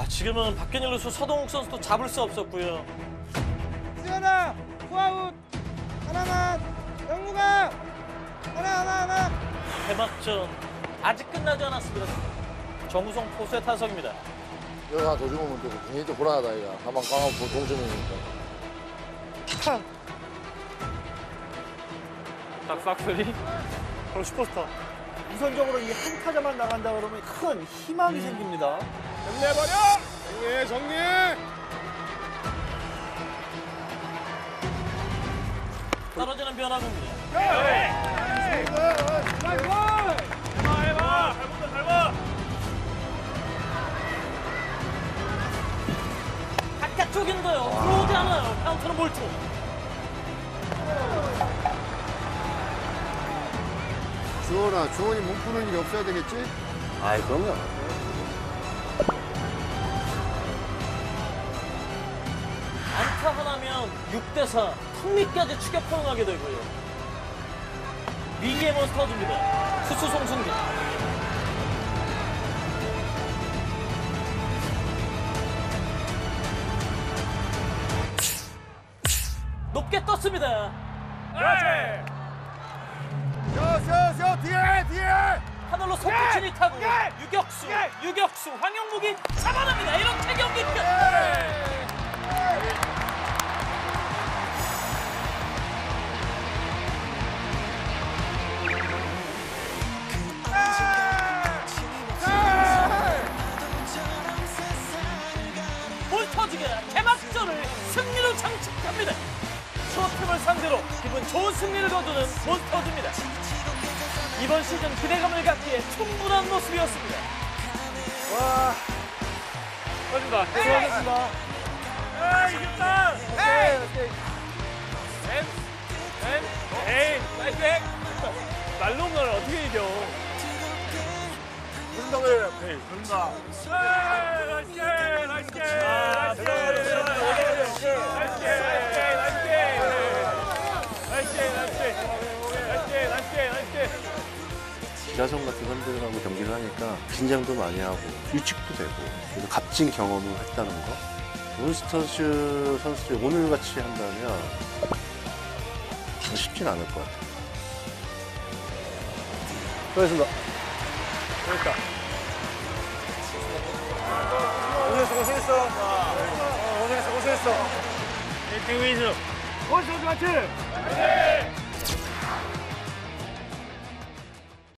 지금은 박균일 선수, 서동욱 선수도 잡을 수 없었고요. 수연아, 후아웃. 하나만. 영무가. 하나. 개막전 아직 끝나지 않았습니다. 정우성 포수의 타석입니다. 이거 하나 더 주면 또 굉장히 또 불안하다 이거. 한번 강하고 동점이니까. 싹싹소리. 바로 슈퍼스타. 우선적으로 이 한 타자만 나간다 그러면 큰 희망이 생깁니다. 정리해버려! 정리해! 떨어지는 변화구입니다. 해봐. 잘 봐. 바깥쪽인데요. 들어오지 않아요. 카운터는 몰투. 주원아, 주원이 몸 푸는 일이 없어야 되겠지? 아이, 그럼요. 안타 하나면 6대4 턱밑까지 추격 포용하게 되고요. 위기의 몬스터즈입니다. 투수 송승준. 높게 떴습니다. 그렇지. 저, 뒤에! 하늘로 손붙이니 타고 유격수 황영묵이 잡아냅니다. 이렇게 경기 끝. 몬스터즈가 개막전을 승리로 장식합니다. 수호팀을 상대로 기분 좋은 승리를 거두는 몬스터즈입니다. 이번 시즌 기대감을 갖기에 충분한 모습이었습니다. 와. 수고하셨습니다. 수고하셨습니다. 이겼다. 에이, 나이스. 날로 없는 날 어떻게 이겨? 무슨 당을 해? 그런다. 기라성 같은 선수들하고 경기를 하니까 긴장도 많이 하고 유축도 되고 그래서 값진 경험을 했다는 거. 몬스터즈 선수들이 오늘같이 한다면 쉽진 않을 것 같아요. 수고하셨습니다. 그러니까. 고생했어. 1등 위주. 고생했어, 같이.